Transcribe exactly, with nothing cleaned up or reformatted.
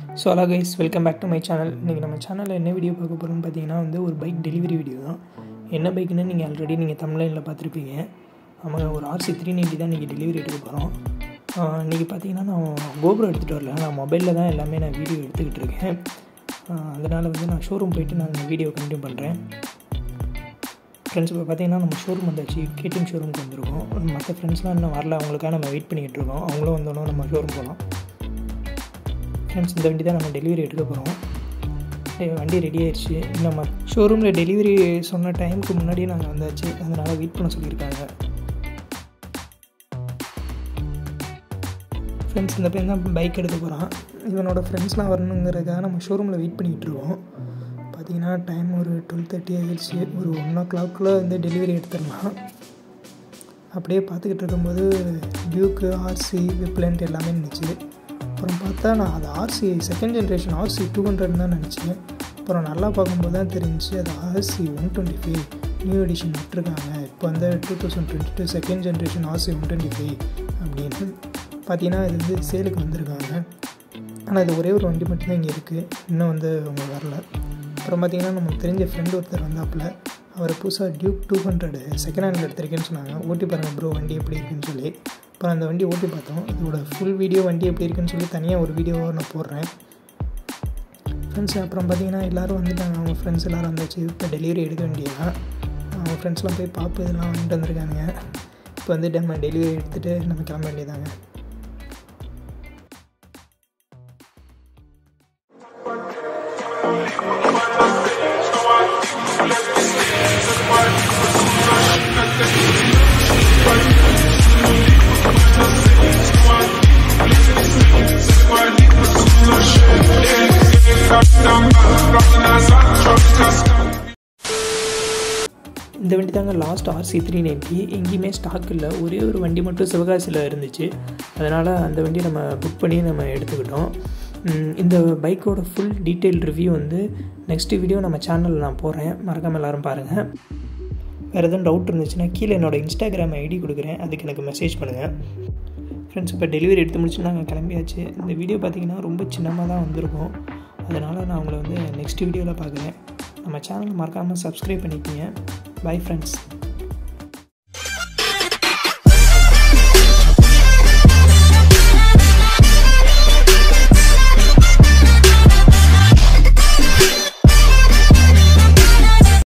So hello guys, welcome back to my channel. இன்றைக்கி நம்ம சேனலில் என்ன வீடியோ பார்க்க போகிறோம்னு பார்த்தீங்கன்னா வந்து ஒரு பைக் டெலிவரி வீடியோ தான். என்ன பைக்குன்னு நீங்கள் ஆல்ரெடி நீங்கள் தமிழ்லைனில் பார்த்துருப்பீங்க. ஆமாங்க, ஒரு ஆர்சி த்ரீ நைன்ட்டி தான் இன்றைக்கி டெலிவரி எடுக்க போகிறோம். இன்றைக்கி பார்த்தீங்கன்னா நான் கோபுரம் எடுத்துகிட்டு வரல, நான் மொபைலில் தான் எல்லாமே நான் வீடியோ எடுத்துக்கிட்டு இருக்கேன். அதனால் வந்து நான் ஷோரூம் போய்ட்டு நான் வீடியோ கண்டினியூ பண்ணுறேன். ஃப்ரெண்ட்ஸ், இப்போ பார்த்தீங்கன்னா நம்ம ஷோரூம் வந்தாச்சு, கேடிஎம் ஷோரூமுக்கு வந்திருக்கோம். மற்ற ஃப்ரெண்ட்ஸ்லாம் இன்னும் வரல, அவங்களுக்காக நம்ம வெயிட் பண்ணிக்கிட்டு இருக்கோம். அவங்களும் வந்தோன்னா நம்ம ஷோரூம் போகலாம். ஃப்ரெண்ட்ஸ், இந்த வண்டி தான் நம்ம டெலிவரி எடுக்க போகிறோம். வண்டி ரெடி ஆயிடுச்சு. நம்ம ஷோரூமில் டெலிவரி சொன்ன டைமுக்கு முன்னாடியே நாங்கள் வந்தாச்சு, அதனால் வெயிட் பண்ண சொல்லியிருக்காங்க. ஃப்ரெண்ட்ஸ், இந்த பையன் தான் பைக் எடுக்க போகிறான். இவனோட ஃப்ரெண்ட்ஸ்லாம் வரணுங்கிறதுக்காக நம்ம ஷோரூமில் வெயிட் பண்ணிக்கிட்டு இருக்கோம். பார்த்திங்கன்னா டைம் ஒரு டுவெல் தேர்ட்டி ஆகிடுச்சு. ஒரு ஒன் ஓ கிளாக்குள்ளே வந்து டெலிவரி எடுத்துடலாம். அப்படியே பார்த்துக்கிட்டு இருக்கும்போது டியூக்கு, ஆர்சி, விப்லண்ட் எல்லாமே இருந்துச்சு. அப்புறம் பார்த்தா நான் அது RC second generation RC two hundred தான் நினச்சேன். அப்புறம் நல்லா பார்க்கும்போது தான் தெரிஞ்சு அது RC one twenty five new edition விட்டுருக்காங்க. இப்போ வந்து two thousand twenty two second generation RC one twenty five அப்படின்னு பார்த்தீங்கன்னா இது வந்து சேலுக்கு வந்திருக்காங்க. ஆனால் இது ஒரே ஒரு வண்டி மட்டும்தான் இங்கே இருக்குது, இன்னும் வந்து அவங்க வரல. அப்புறம் பார்த்திங்கன்னா நமக்கு தெரிஞ்ச ஃப்ரெண்டு ஒருத்தர் வந்தாப்புல, அவர் புதுசாக Duke two hundred second handle எடுத்திருக்கேன்னு சொன்னாங்க. ஓட்டி பாருங்கள் ப்ரோ வண்டி எப்படி இருக்குன்னு சொல்லி. அப்புறம் அந்த வண்டி ஓட்டி பார்த்தோம். இதோட ஃபுல் வீடியோ வண்டி எப்படி இருக்குன்னு சொல்லி தனியாக ஒரு வீடியோவாக நான் போடுறேன் ஃப்ரெண்ட்ஸ். அப்புறம் பார்த்திங்கன்னா எல்லோரும் வந்துட்டாங்க, அவங்க ஃப்ரெண்ட்ஸ் எல்லோரும் வந்தாச்சு. இப்போ டெலிவரி எடுக்க வேண்டியதான். அவங்க ஃப்ரெண்ட்ஸ்லாம் போய் பார்ப்பு இதெல்லாம் வாங்கிட்டு வந்திருக்காங்க. இப்போ வந்து நம்ம டெலிவரி எடுத்துகிட்டு நம்ம கிளம்ப வேண்டியதாங்க. இந்த வண்டி தாங்க லாஸ்ட் ஆர்சி த்ரீ நைன்ட்டி. எங்கேயுமே ஸ்டாக் இல்லை, ஒரே ஒரு வண்டி மட்டும் சிவகாசியில் இருந்துச்சு. அதனால் அந்த வண்டியை நம்ம புக் பண்ணி நம்ம எடுத்துக்கிட்டோம். இந்த பைக்கோட ஃபுல் டீட்டெயில் ரிவ்யூ வந்து நெக்ஸ்ட் வீடியோ நம்ம சேனலில் நான் போடுறேன், மறக்காமல் எல்லோரும் பாருங்கள். வேறு எதுவும் டவுட் இருந்துச்சுன்னா கீழே என்னோடய இன்ஸ்டாகிராம் ஐடி கொடுக்குறேன், அதுக்கு எனக்கு மெசேஜ் பண்ணுங்கள். ஃப்ரெண்ட்ஸ், இப்போ டெலிவரி எடுத்து முடிச்சு நாங்கள் கிளம்பியாச்சு. இந்த வீடியோ பார்த்திங்கன்னா ரொம்ப சின்னமாக தான் வந்திருக்கும், அதனால் நான் உங்களை வந்து நெக்ஸ்ட் வீடியோவில் பார்க்குறேன். நம்ம சேனல் மறக்காமல் சப்ஸ்கிரைப் பண்ணிக்கோங்க. Bye friends.